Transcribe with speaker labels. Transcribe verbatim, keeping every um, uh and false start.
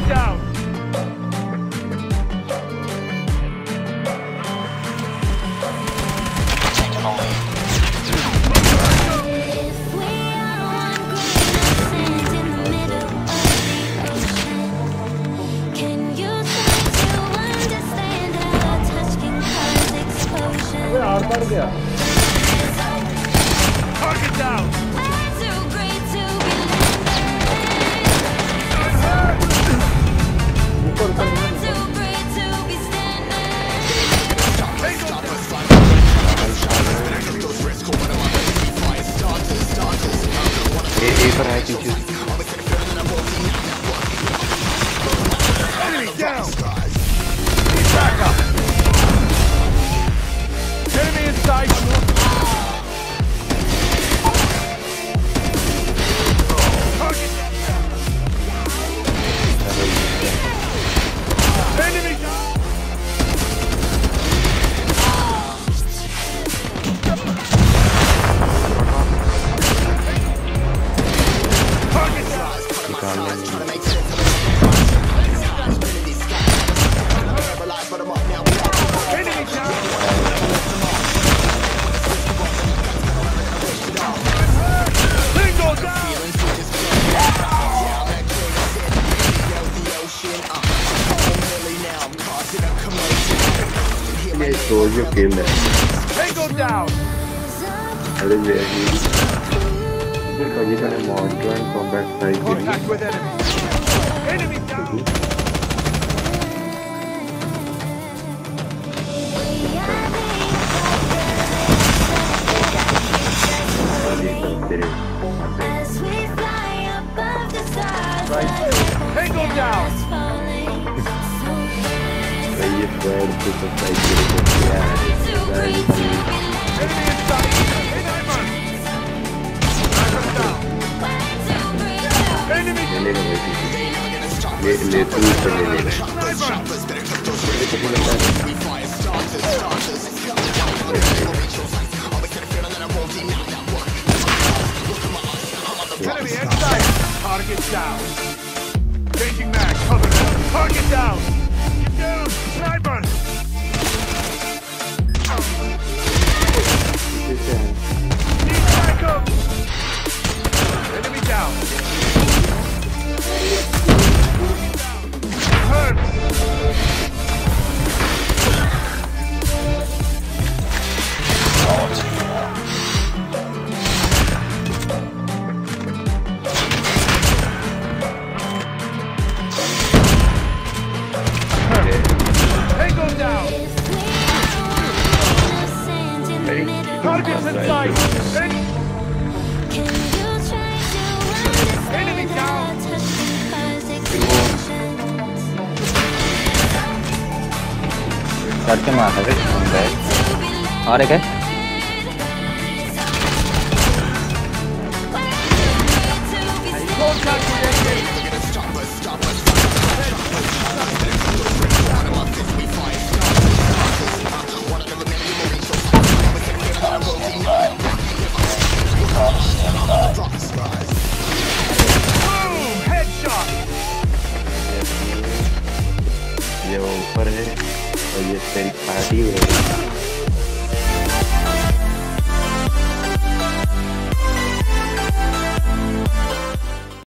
Speaker 1: down.
Speaker 2: Taking the lead.
Speaker 1: Target down.
Speaker 3: ए ए पर है पीछे
Speaker 1: Enemy down. Need backup. Enemy in sight. Target down. Enemy down. Target down.
Speaker 3: निकाल लेंगे
Speaker 1: Enemy down. Bingo down.
Speaker 3: ये soldier kill है
Speaker 1: Bingo down.
Speaker 3: अरे very इधर कभी मैंने मॉनिटर एंड कॉम्बैट ट्राई की
Speaker 1: Contact with enemy. Enemy down.
Speaker 3: तेरे
Speaker 1: Bingo down.
Speaker 3: ये फ्रेंड को सप्लाई किया है
Speaker 1: Enemy in sight. Enemy man. Sniper down. Enemy
Speaker 3: ले ले ले ले तू ऊपर ले ले
Speaker 1: Enemy inside. Target down. Changing mag. Cover now. Target down. Get down. Sniper. Need backup. Enemy down. Hurt. Tango down. Targets in sight. En- Enemy down.
Speaker 4: करके मार रहे थे और एक है
Speaker 1: Contact with enemy. Boom! Headshot.
Speaker 3: ये वो ऊपर है और ये तेरी पार्टी है